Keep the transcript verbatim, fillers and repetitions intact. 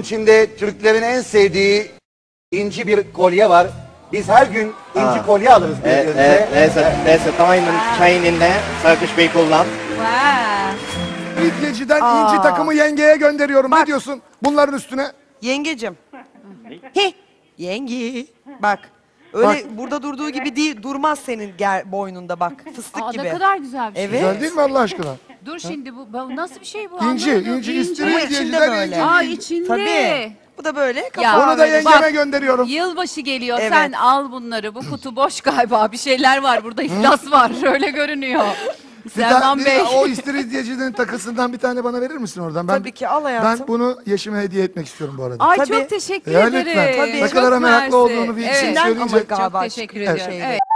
Bunun içinde Türklerin en sevdiği inci bir kolye var. Biz her gün inci Aa. kolye alırız E, e, birbirimize. Neyse, neyse diamond chain'inde Turkish Bey kullan. Wow. Midyeciden Aa. inci takımı yengeye gönderiyorum. Ne Bak. diyorsun bunların üstüne? Yengecim. He. Yenge. Bak. Öyle Bak. burada durduğu gibi değil, durmaz senin ger boynunda bak. Fıstık Aa, gibi. ne kadar güzel bir şey. Evet. Güzel değil mi Allah aşkına? Dur şimdi bu, bu nasıl bir şey bu? İnci, Anlamadım. inci, Bu istiridye içinde Midyeciden böyle. inci. Aa içinde. Tabii. Bu da böyle. Ya. kapağı Onu da böyle. yengeme Bak. gönderiyorum. Yılbaşı geliyor. Evet. Sen al bunları. Bu kutu boş galiba. Bir şeyler var burada. İflas var. Öyle görünüyor. Bir Selman tane- Bey. O istiridyecinin takısından bir tane bana verir misin oradan? Ben, Tabii ki, al hayatım. Ben bunu Yeşim'e hediye etmek istiyorum bu arada. Ay Tabii. çok teşekkür Ya ederim. lütfen. Tabii. Ne Çok kadar meraklı mersi. olduğunu bir Evet. şey İçinden ama söyleyince. galiba Çok teşekkür çıkıyor ediyorum. şeyde. Evet.